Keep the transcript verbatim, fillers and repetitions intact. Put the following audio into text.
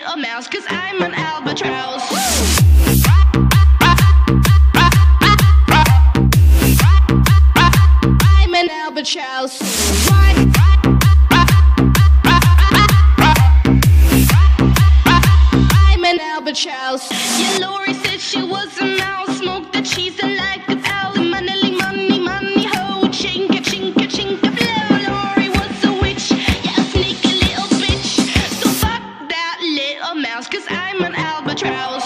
little mouse, cause I'm an albatross. I'm an albatross. I'm an albatross. Yeah, Lori said she was a mouse, smoked the cheese and like a owl. Money, money, money, ho, chinka, chinka, chinka, blow. Lori was a witch, yeah, a sneaky little bitch. So fuck that little mouse, cause I'm an albatross.